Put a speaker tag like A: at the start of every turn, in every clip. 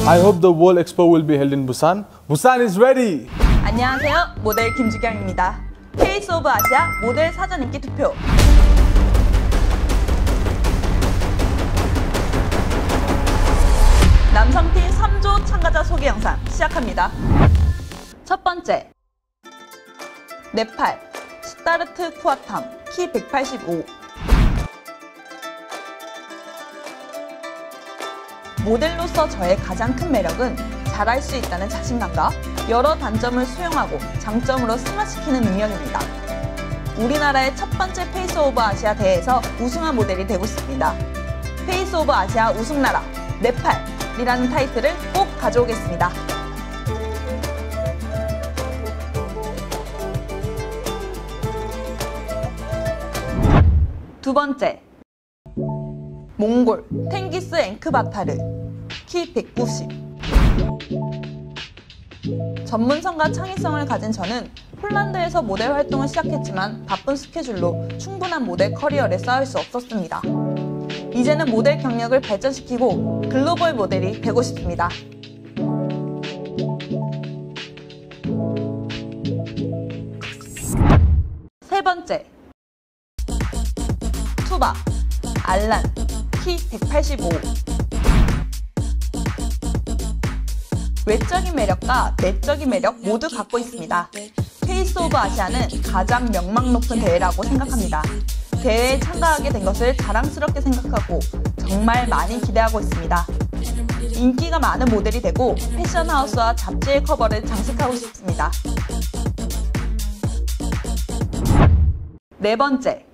A: I hope the World Expo will be held in Busan. Busan is ready!
B: 안녕하세요. 모델 김주경입니다. 페이스 오브 아시아 모델 사전 인기 투표. 남성팀 3조 참가자 소개 영상 시작합니다. 첫 번째, 네팔 시타르트 푸아탐, 키 185. 모델로서 저의 가장 큰 매력은 잘할 수 있다는 자신감과 여러 단점을 수용하고 장점으로 승화시키는 능력입니다. 우리나라의 첫 번째 페이스 오브 아시아 대회에서 우승한 모델이 되고 싶습니다. 페이스 오브 아시아 우승나라 네팔이라는 타이틀을 꼭 가져오겠습니다. 두 번째, 몽골 탱기스 앵크바타르, 키 190. 전문성과 창의성을 가진 저는 폴란드에서 모델 활동을 시작했지만 바쁜 스케줄로 충분한 모델 커리어를 쌓을 수 없었습니다. 이제는 모델 경력을 발전시키고 글로벌 모델이 되고 싶습니다. 세 번째, 투바 알란, 키 185. 외적인 매력과 내적인 매력 모두 갖고 있습니다. 페이스 오브 아시아는 가장 명망 높은 대회라고 생각합니다. 대회에 참가하게 된 것을 자랑스럽게 생각하고 정말 많이 기대하고 있습니다. 인기가 많은 모델이 되고 패션하우스와 잡지의 커버를 장식하고 싶습니다. 네 번째,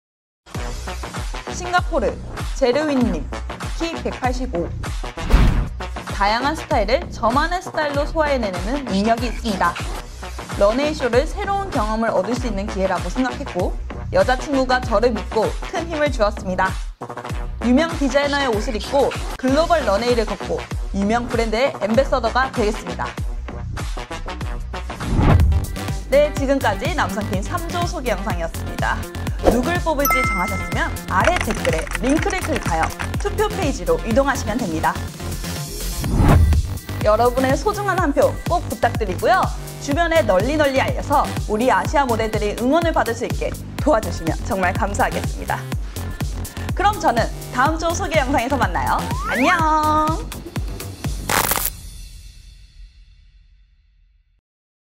B: 싱가포르 제르윈님, 키 185. 다양한 스타일을 저만의 스타일로 소화해내는 능력이 있습니다. 런웨이쇼를 새로운 경험을 얻을 수 있는 기회라고 생각했고 여자친구가 저를 믿고 큰 힘을 주었습니다. 유명 디자이너의 옷을 입고 글로벌 런웨이를 걷고 유명 브랜드의 앰베서더가 되겠습니다. 네, 지금까지 남성팀 3조 소개 영상이었습니다. 누굴 뽑을지 정하셨으면 아래 댓글에 링크를 클릭하여 투표 페이지로 이동하시면 됩니다. 여러분의 소중한 한 표 꼭 부탁드리고요. 주변에 널리 알려서 우리 아시아 모델들이 응원을 받을 수 있게 도와주시면 정말 감사하겠습니다. 그럼 저는 다음 주 소개 영상에서 만나요. 안녕!